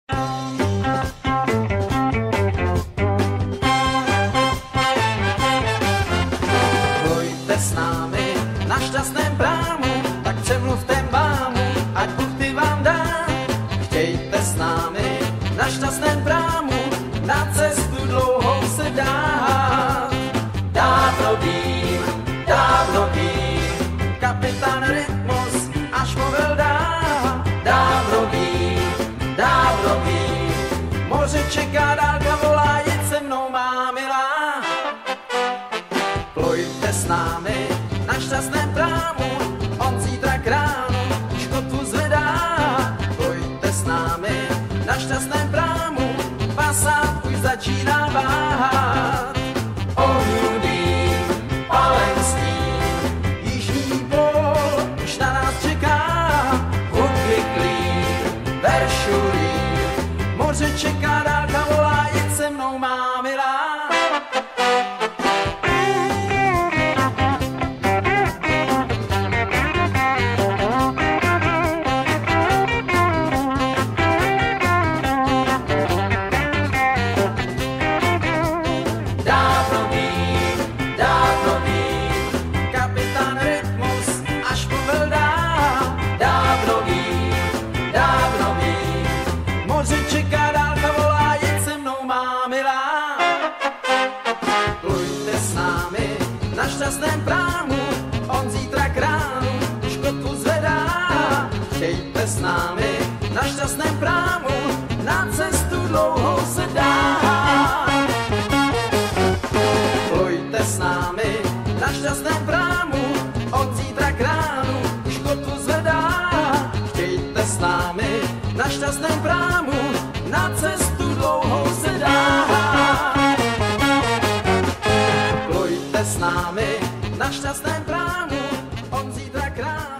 Pojďte s námi na šťastném prámu, tak přemluvte mámu, ať Bůh ty vám dá. Chtějte s námi na šťastném prámu, na cestu dlouhou se dá. Dávno vím, kapitán Rytmus až mluvil dál. Dávno vím, moře čeká, dálka volá, jeď se mnou, má milá. Plujte s námi na šťastném prámu, on zítra k ránu škotu zvedá. Plujte s námi na šťastném prámu, pasát už začíná váhat. Ohnudým palenstvím jižní pól už na nás čeká. Hudby klín, veršulí, moře čeká, dálka volá, jeď se mnou, má milá. Dávno vím, kapitán Rytmus až mluvil dál. Dávno vím, moře čeká, dálka volá, jeď se mnou, má milá. Plujte s námi na šťastném prámu, on zítra k ránu škotu zvedá. Chtějte s námi na šťastném prámu, na cestu dlouhou se dá. Plujte s námi na šťastném prámu, od zítra k ránu škotu zvedá. Chtějte s námi na šťastném prámu, na cestu dlouhou se dá. Plujte s námi na šťastném prámu, od zítra k ránu